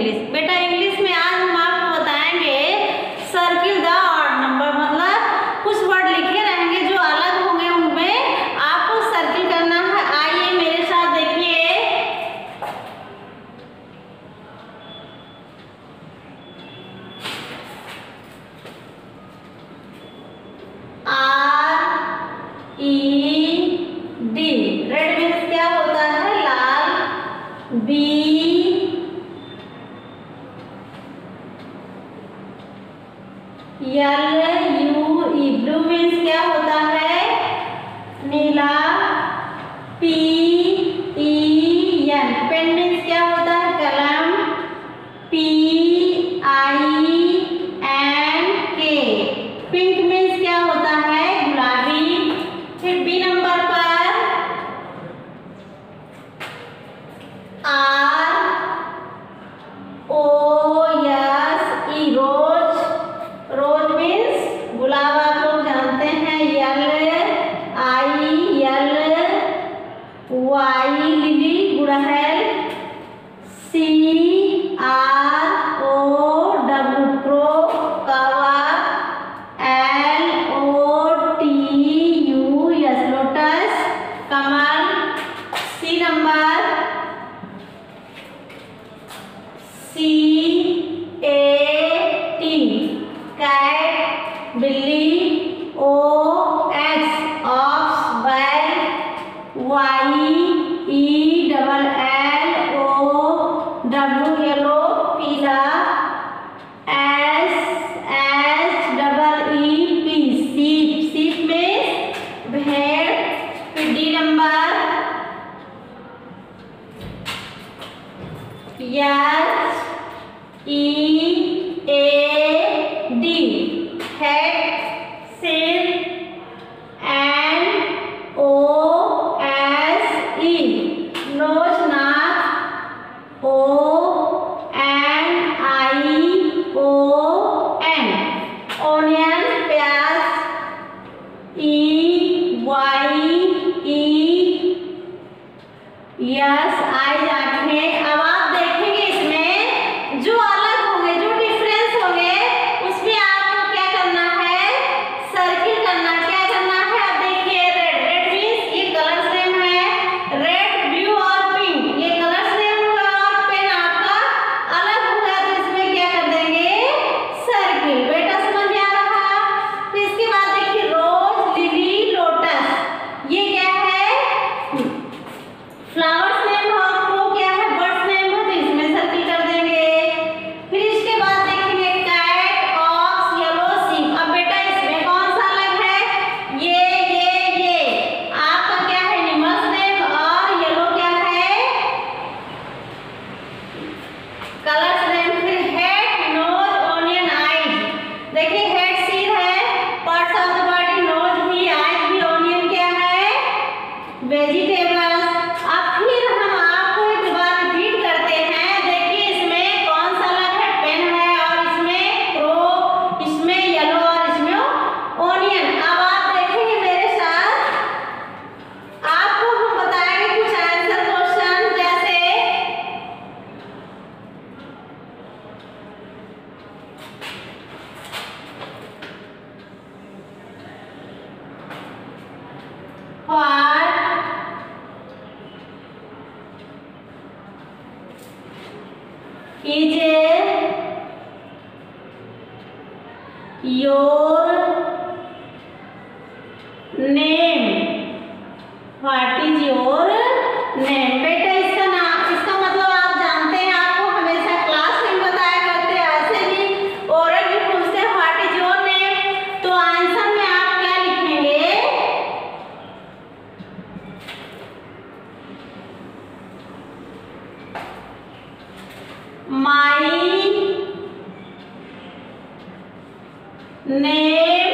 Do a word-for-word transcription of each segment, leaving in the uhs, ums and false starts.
English. बेटा English में आज हम आपको बताएंगे सर्किल द ऑड नंबर, मतलब कुछ वर्ड लिखे रहेंगे जो अलग होंगे, उनमें आपको सर्किल करना है। आइए मेरे साथ देखिए। R E D, red means क्या होता है? लाल। B L U E, blue means क्या होता है? नीला। P E N, pen means क्या होता है? कलम। P I N K, pink means क्या होता है? गुलाबी। फिर बी नंबर पर R O S E, rose. Rose means गुलाब, आप लोग जानते हैं। यल आई यल वाई, लिली, गुड़हल। C R O W, crow, कौवा। L O T U S, lotus, कमल। C number C A T, cat, बिल्ली। ओ एक्स, ऑक्स, बैल। Y E double L O W, yellow, पीला। S H double E P, sheep. Sheep में भेड़। फिर D number H E A D, head, सिर। N O S E, nose, नाक। O N I O N, onion, प्याज। E Y E yes I, आंखें। अब आप देखेंगे इसमें जो अलग होंगे, जो डिफरेंस होंगे, उसमें आपको क्या करना है? सर्किल करना। क्या करना है? अब देखिए, रेड। रेड मीन्स ये कलर सेम है। रेड, ब्लू और पिंक, ये कलर सेम होगा और पेन आपका अलग होगा, तो इसमें क्या कर देंगे? सर्किल। बेटा समझ में आ रहा? फिर इसके बाद देखिए, रोज, लिली, लोटस, ये क्या है? फ्लावर्स नेम और क्रो क्या है? बर्ड्स नेम है, तो इसमें सर्किल कर देंगे। फिर इसके बाद देखेंगे कैट, ऑक्स, येलो, सीप। अब बेटा इसमें कौन सा अलग है? ये ये ये आपका क्या है? एनिमल्स नेम, और येलो क्या है? Colours name. फिर हेड, नोज, ओनियन, आईज। देखिए हेड सिर है, parts of the body, nose भी, आईज भी, ओनियन क्या है? वेजिटेबल्स। अब फिर हम आपको एक बार रिपीट करते हैं। देखिए इसमें कौन सा अलग है? पेन है, और इसमें क्रो, इसमें येलो और इसमें ओनियन। अब आप देखेंगे मेरे साथ, आपको हम बताएंगे कुछ आंसर क्वेश्चन, जैसे what is your name? What is your name? बेटा इसका नाम, इसका मतलब आप जानते हैं, आपको हमेशा क्लास में बताया करते हैं, ऐसे भी ओरल भी पूछते हैं व्हाट इज योर नेम। तो आंसर में आप क्या लिखेंगे? My name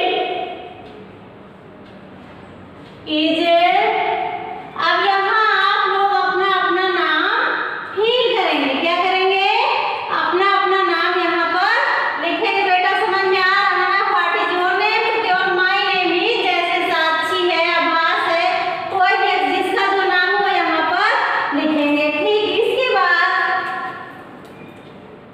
is. अब यहाँ आप लोग अपना अपना नाम फिल करेंगे। क्या करेंगे? अपना अपना नाम यहाँ पर लिखेंगे। बेटा समझ में आ रहा है? व्हाट इज योर नेम, तो केवल माई नेम ही, जैसे साक्षी है, आभास है, कोई भी जिसका जो नाम हो यहाँ पर लिखेंगे। ठीक, इसके बाद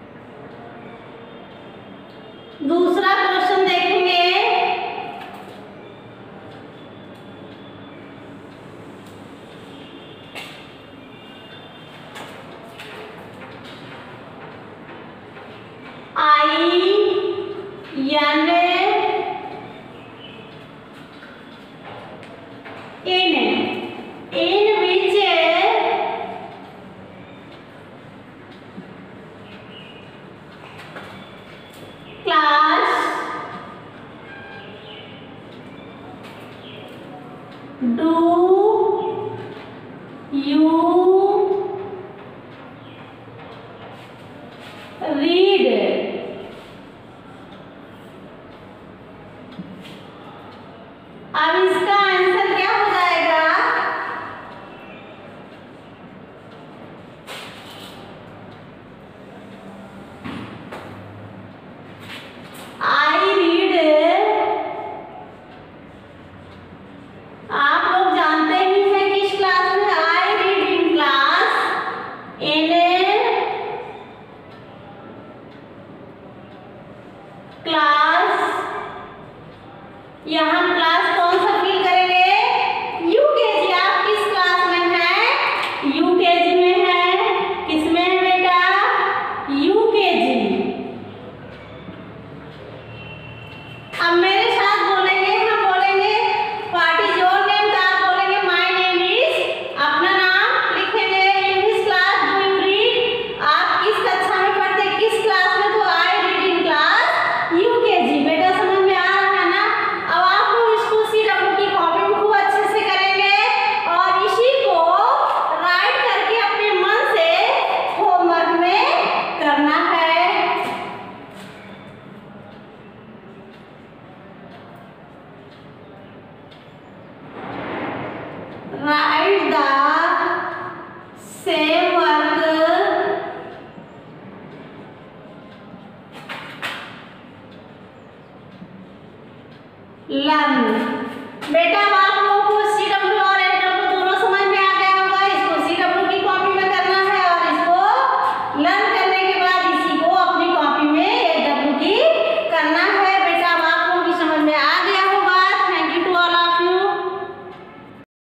in in which class do you read? अब इसका आंसर क्या हो जाएगा? I read. आप लोग जानते ही हैं किस क्लास में I read in class in class. यहाँ क्लास कौन सा फील करेंगे? यूकेजी। आप किस क्लास में हैं? यूकेजी में है। किस में है बेटा? यूकेजी। अब मेरे साथ बोलेंगे, हम बोलेंगे व्हाट इज योर नेम, तो आप बोलेंगे माय नेम इज, अपना नाम लिखेंगे। In this class do you read, आप किस कक्षा में पढ़ते, किस क्लास में, तो I read in class UKG. बेटा समझ में आ रहा है ना? अब आप लोग इसको सीडब्ल्यू की कॉपी में खूब अच्छे से करेंगे और इसी को राइट करके अपने मन से होमवर्क में करना है। Write the same work learn। बेटा